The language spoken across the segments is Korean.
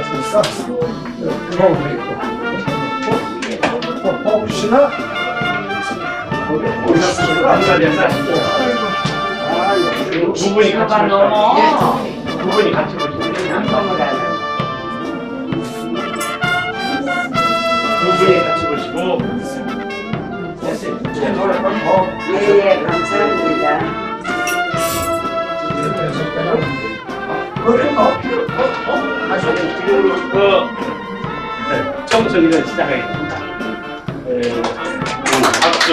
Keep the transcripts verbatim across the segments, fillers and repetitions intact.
않습니까? 거울도 있고. 혹시나 두 분이 같이 보시고 두 분이 같이 보시고 두 분이 같이 보시고 예예 감사합니다. 지금 그 청소기를 시작하겠습니다. 박수,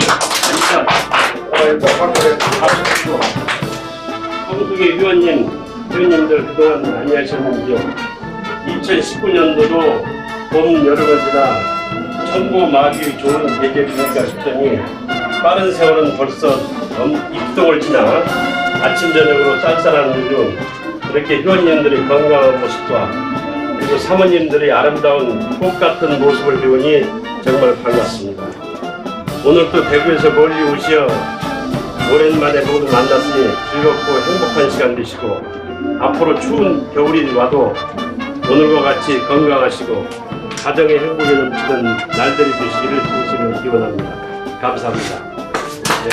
박수. 청소기 위원님, 위원님들 그동안 많이 하셨는지요. 이천십구 년도도 봄, 여름을 지나 천고 마귀의 좋은 계절이니까 싶더니 빠른 세월은 벌써 입동을 지나 아침 저녁으로 쌀쌀한 요즘 이렇게 회원님들의 건강한 모습과 그리고 사모님들의 아름다운 꽃 같은 모습을 배우니 정말 반갑습니다. 오늘 또 대구에서 멀리 오시어 오랜만에 모두 만났으니 즐겁고 행복한 시간 되시고 앞으로 추운 겨울이 와도 오늘과 같이 건강하시고 가정의 행복이 넘치는 날들이 되시기를 진심으로 기원합니다. 감사합니다. 네.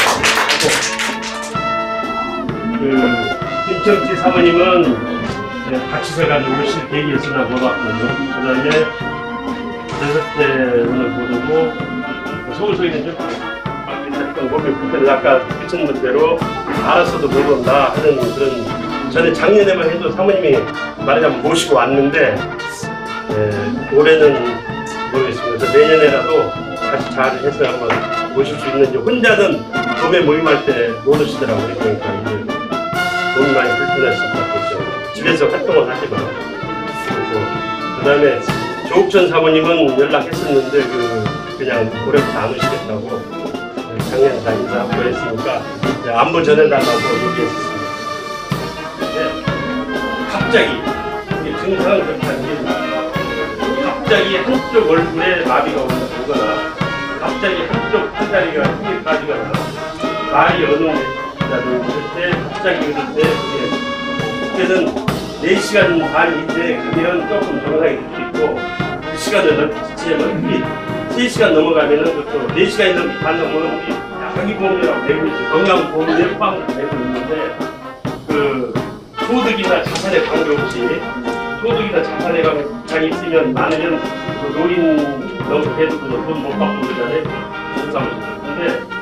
그 김청치 사모님은 같이서 가지고 오실 계획이 있으나 못 왔거든요. 그 다음에 여섯 대 오늘 모르고 서울서기는 좀 비슷했던 거고 그때는 아까 비친 문제로 알았어도 못 온다 하는 그런 전에 작년에만 해도 사모님이 말하자면 모시고 왔는데 에, 올해는 모르겠습니다. 그래서 내년에라도 다시 잘 해서 한번 모실 수 있는지 혼자는 봄에 모임할 때 못 오시더라고요. 그러니까 이제 몸이 많이 불편하실 것 같겠죠. 집에서 활동을 하지 마. 그리고 그 다음에 조옥천 사모님은 연락했었는데 그 그냥 올해부터 안 오시겠다고 작년에 다 인사하고 했으니까 안부 전해달라고 얘기했었습니다. 근데 갑자기 이게 증상은 그렇다는 게 갑자기 한쪽 얼굴에 마비가 오거나 갑자기 한쪽 팔다리가 힘이 빠지거나 말이 어느 이럴 때 갑자기 이럴 때 그때는 네 시간 반인데 그게는 조금 정상이 될 수 있고 그 시간을 넘치면 세 시간 넘어가면은 또 네 시간이 반 넘으면 우리 자기보험이라고 되고 있죠. 건강보험에 포함되고 있는데 그 소득이나 자산에 관계없이 소득이나 자산에 관계 있으면 많으면 그 노인 너무 돈 못 받고 그러잖아요. 공사무소. 근데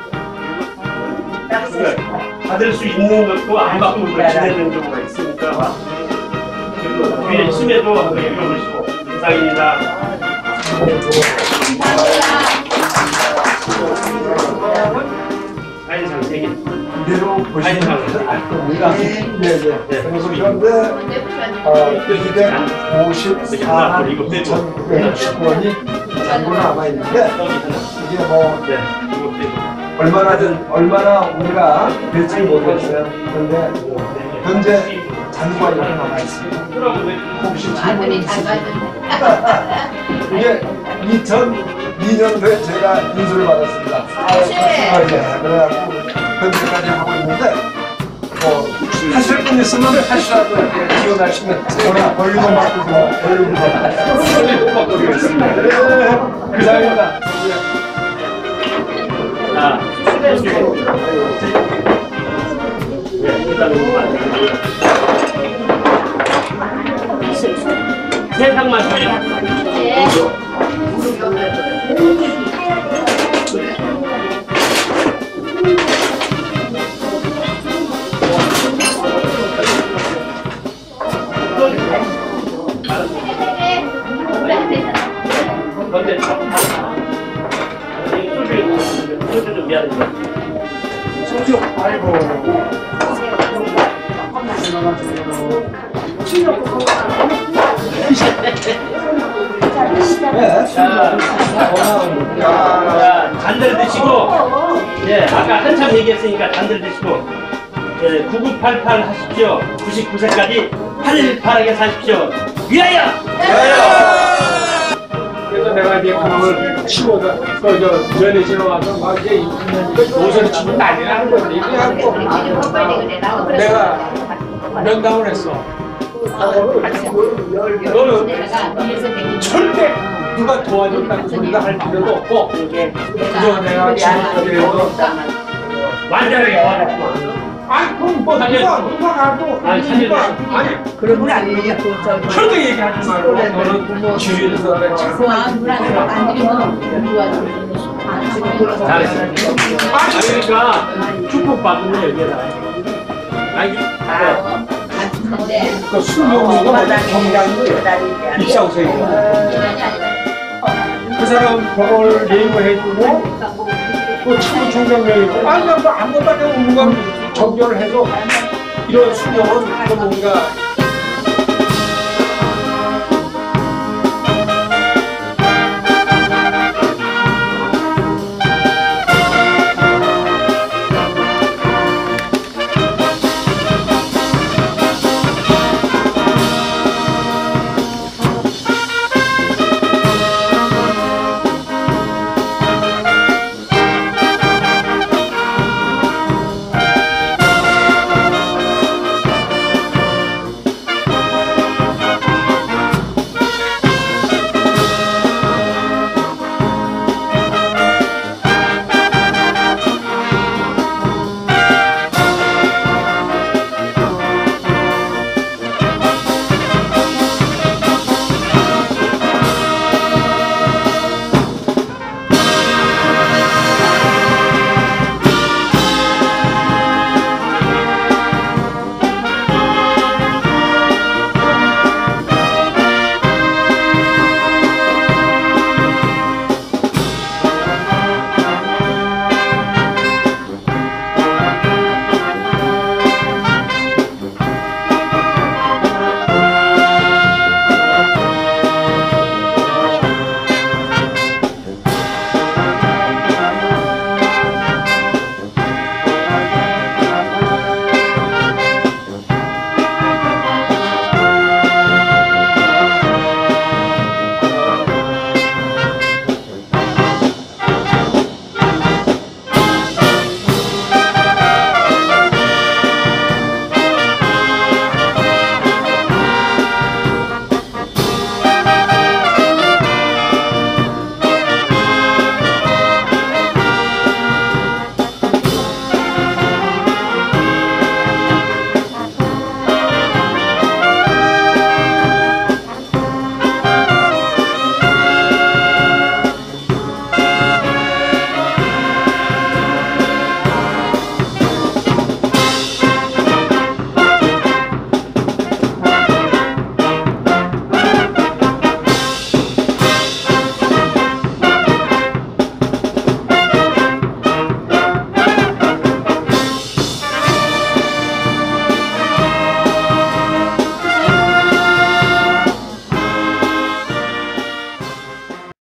받을 수 있는 것도 안 받고 지내는 경우가 있으니까 그리고 위에 심해도 한번 읽어보시고 이상입니다. 사인상 세 개. 이대로 보시면 알 겁니다. 네네. 그런데 이백오십사 만 이천구백십 원이 잔고 남아있는데 이게 뭐 얼마나든 얼마나 우리가 될지 모르겠어요. 그런데 현재 잔고가 이렇게 남아있습니다. 혹시 질문이 있으신가요? 이게 이천이 년도에 제가 인수를 받았습니다. 그래갖고 현재까지 하고 있는데 뭐 하실 분 있으면 하시라고 이렇게 지원하시면 제가 벌금 받고 벌금 받고 드리겠습니다. 감사합니다. 자, 세상만 줘요. 근데 소주 좀 미안해. 소주 아이고. 자, 잔들 드시고, 예, 아까 한참 얘기했으니까 잔들 드시고, 예, 구구팔팔 하십시오. 구십구 세까지 팔팔하게 사십시오. 위하여! 위하여! 그래서 내가 이제 그놈을 치고서 그저 전에 지나와서 막 이제 노선을 치면 난리 나는 거지. 그래갖고 내가 면담을 했어. 너는 절대 누가 도와준다는 소리가 할 필요도 없고 이게 그저 내가 지금까지도 완전하게 와봤구만. 아니 그럼 뭐 누가 누가 가도 아니, 누가 아니 그런 안 되냐 절대 얘기하지 말고 너는 주위에서 내 참. 잘했어. 아니, 그러니까 축복받는데 여기에다. 아니, 그 술용료가 뭐 건강이 입사오세요. 그 사람 그걸 예임을 해주고 또 참모 총장님이고 아니 나뭐 아무것도 안 하고 누가 정결을 해서 이런 수령은 그 뭔가